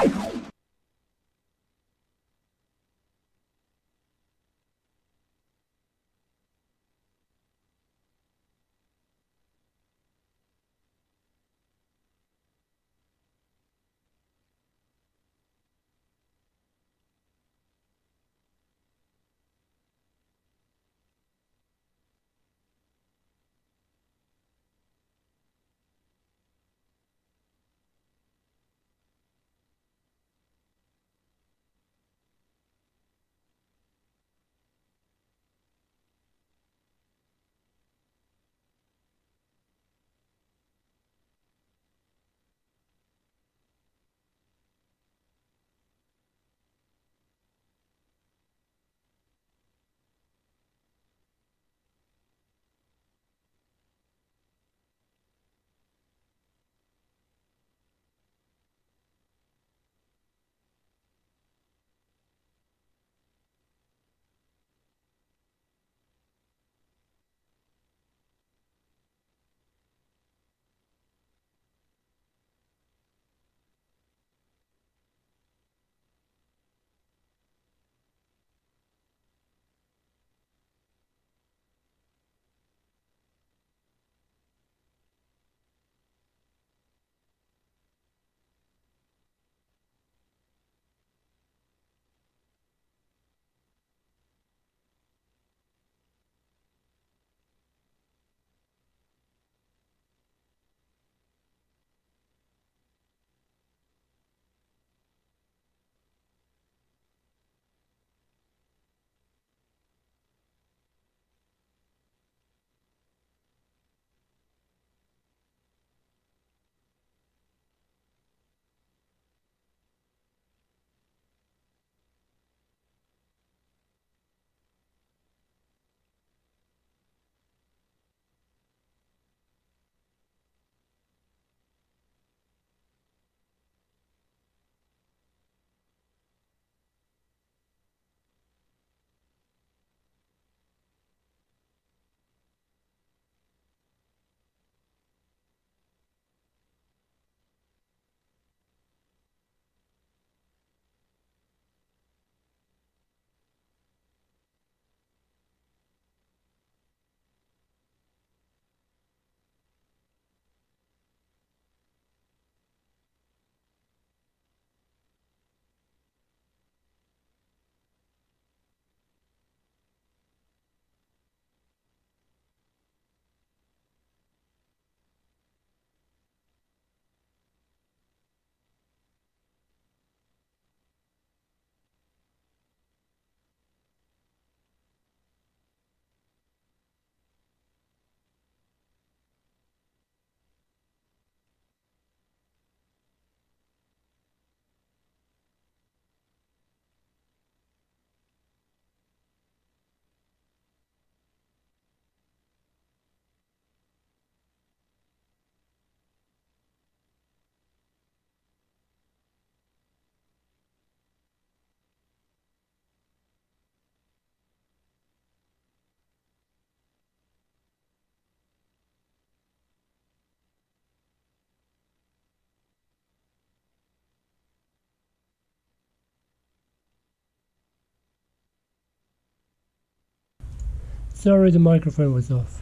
Sorry, the microphone was off.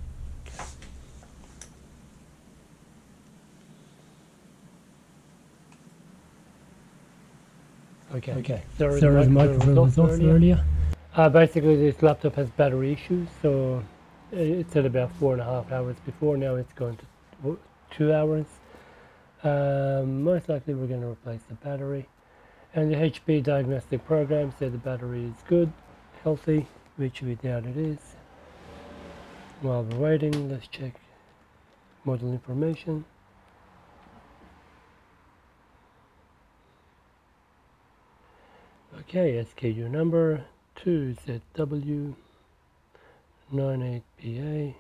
Okay. Sorry, the microphone was off earlier. Basically, this laptop has battery issues, so it said about 4.5 hours before. Now it's going to 2 hours. Most likely, we're going to replace the battery. And the HP diagnostic program said the battery is good, healthy, which we doubt it is. While we're waiting, let's check model information. Okay, SKU number 2ZW98PA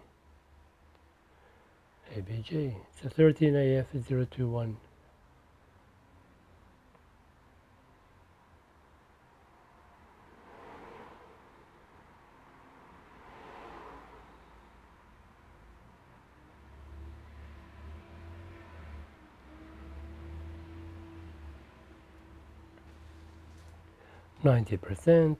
ABG. So 13AF021. 90%.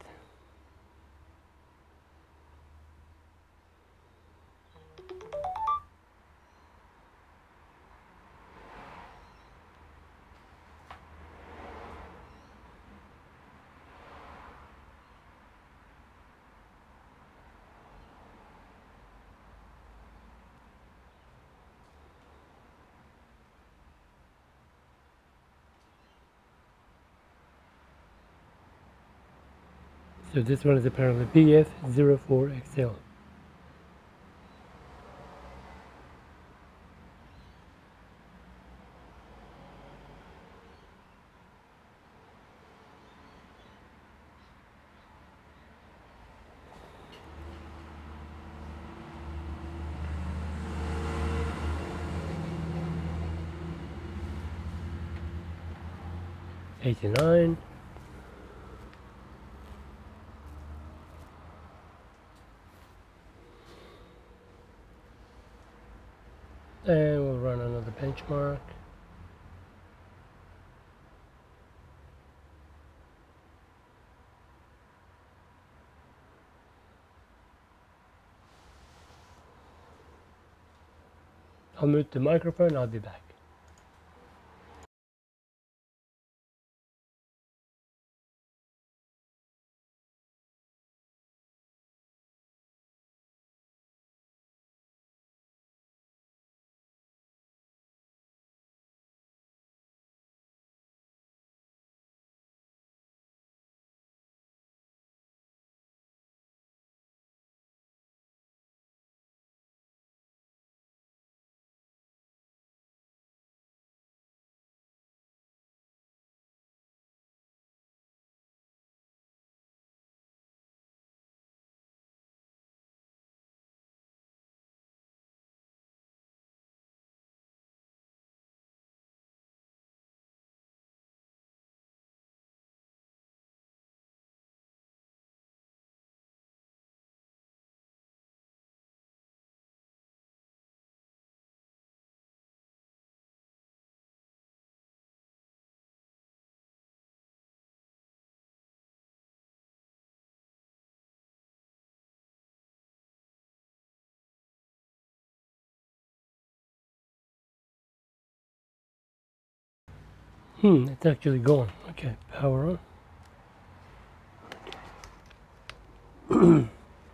So this one is apparently BF04XL. $89. And we'll run another benchmark. I'll mute the microphone, I'll be back. It's actually gone. Okay, power on.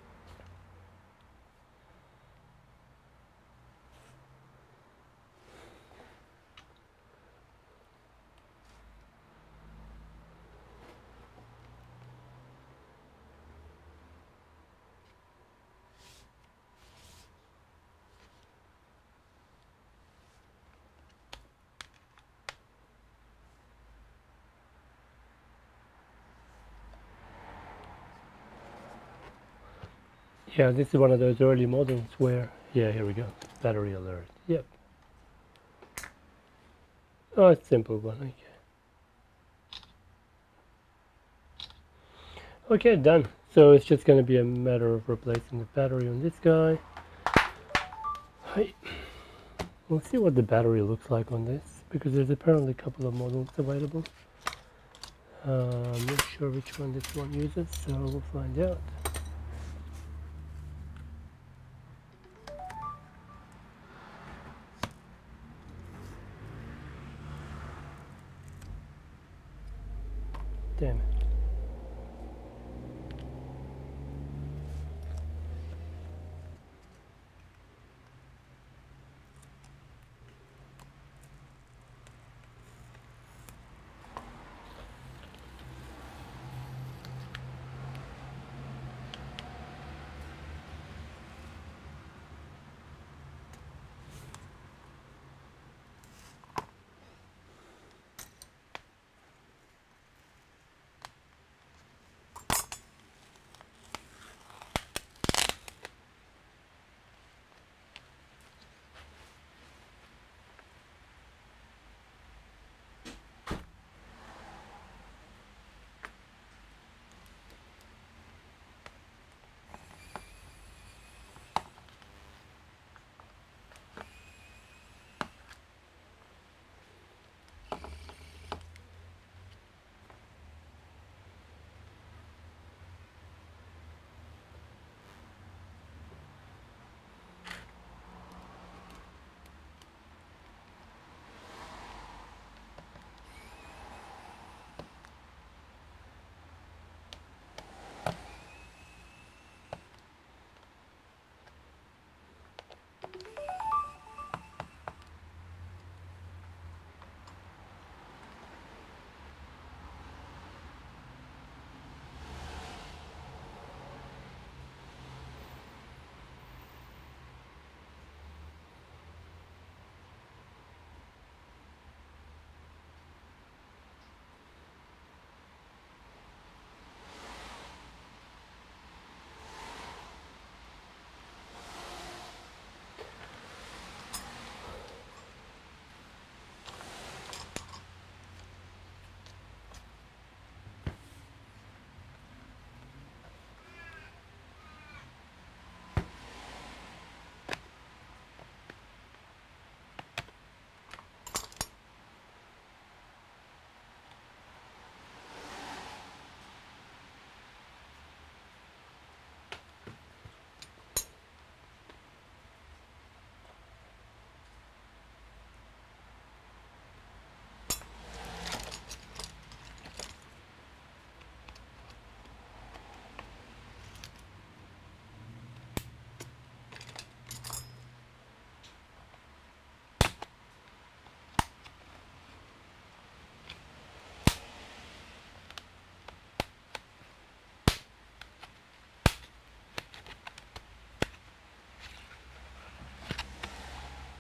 Yeah, this is one of those early models where, yeah, here we go, battery alert. Yep. Oh, it's a simple one. Okay. Okay, done. So it's just going to be a matter of replacing the battery on this guy. Hi. We'll see what the battery looks like on this, because there's apparently a couple of models available. I'm not sure which one this one uses, so we'll find out. Damn it.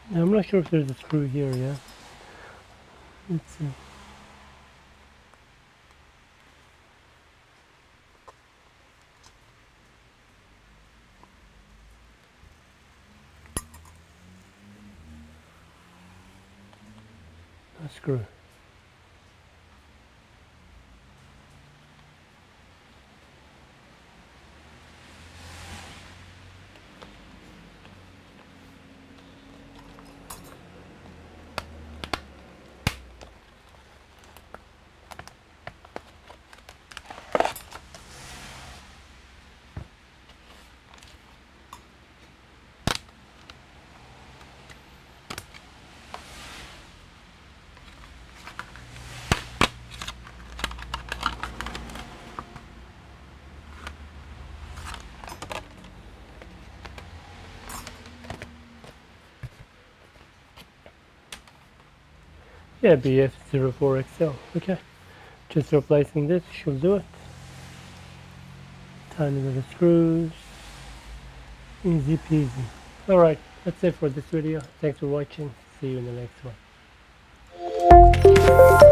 Now, I'm not sure if there's a screw here, yeah. Let's see. A screw. Yeah, BF04XL. Okay, just replacing this should do it. Tiny little screws. Easy peasy. Alright, that's it for this video. Thanks for watching. See you in the next one.